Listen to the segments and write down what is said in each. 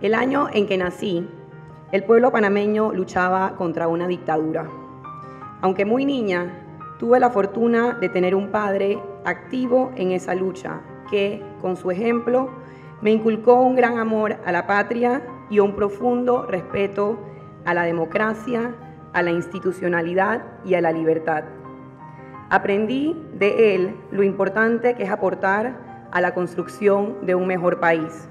El año en que nací, el pueblo panameño luchaba contra una dictadura. Aunque muy niña, tuve la fortuna de tener un padre activo en esa lucha que, con su ejemplo, me inculcó un gran amor a la patria y un profundo respeto a la democracia, a la institucionalidad y a la libertad. Aprendí de él lo importante que es aportar a la construcción de un mejor país.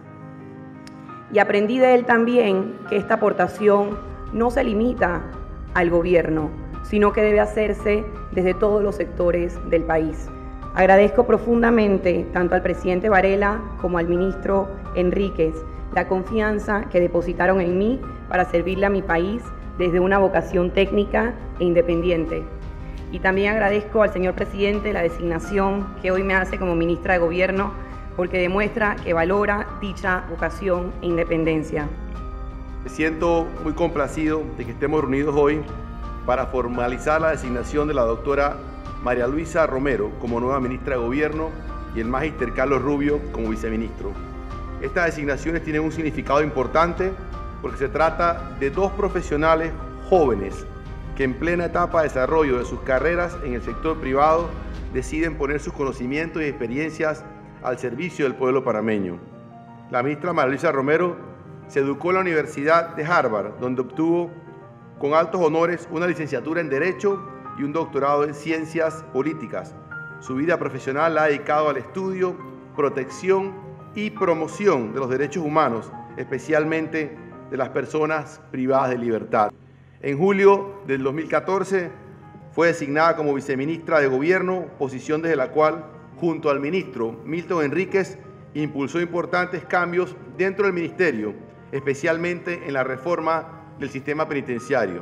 Y aprendí de él también que esta aportación no se limita al gobierno, sino que debe hacerse desde todos los sectores del país. Agradezco profundamente tanto al presidente Varela como al ministro Enríquez la confianza que depositaron en mí para servirle a mi país desde una vocación técnica e independiente. Y también agradezco al señor presidente la designación que hoy me hace como ministra de Gobierno, porque demuestra que valora dicha vocación e independencia. Me siento muy complacido de que estemos reunidos hoy para formalizar la designación de la doctora María Luisa Romero como nueva ministra de Gobierno y el magíster Carlos Rubio como viceministro. Estas designaciones tienen un significado importante porque se trata de dos profesionales jóvenes que en plena etapa de desarrollo de sus carreras en el sector privado deciden poner sus conocimientos y experiencias al servicio del pueblo panameño. La ministra María Luisa Romero se educó en la Universidad de Harvard, donde obtuvo con altos honores una licenciatura en Derecho y un doctorado en Ciencias Políticas. Su vida profesional la ha dedicado al estudio, protección y promoción de los derechos humanos, especialmente de las personas privadas de libertad. En julio del 2014 fue designada como viceministra de Gobierno, posición desde la cual, junto al ministro Milton Enríquez, impulsó importantes cambios dentro del ministerio, especialmente en la reforma del sistema penitenciario.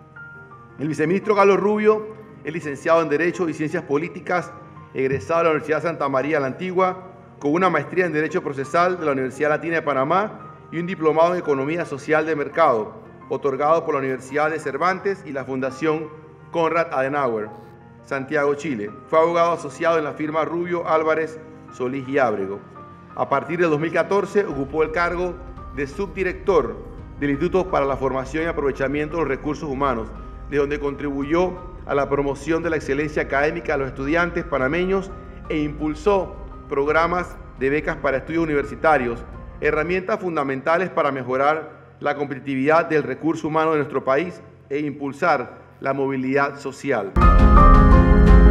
El viceministro Carlos Rubio es licenciado en Derecho y Ciencias Políticas, egresado de la Universidad Santa María la Antigua, con una maestría en Derecho Procesal de la Universidad Latina de Panamá y un diplomado en Economía Social de Mercado, otorgado por la Universidad de Cervantes y la Fundación Konrad Adenauer, Santiago, Chile. Fue abogado asociado en la firma Rubio, Álvarez, Solís y Ábrego. A partir de 2014 ocupó el cargo de subdirector del Instituto para la Formación y Aprovechamiento de los Recursos Humanos, de donde contribuyó a la promoción de la excelencia académica de los estudiantes panameños e impulsó programas de becas para estudios universitarios, herramientas fundamentales para mejorar la competitividad del recurso humano de nuestro país e impulsar la movilidad social.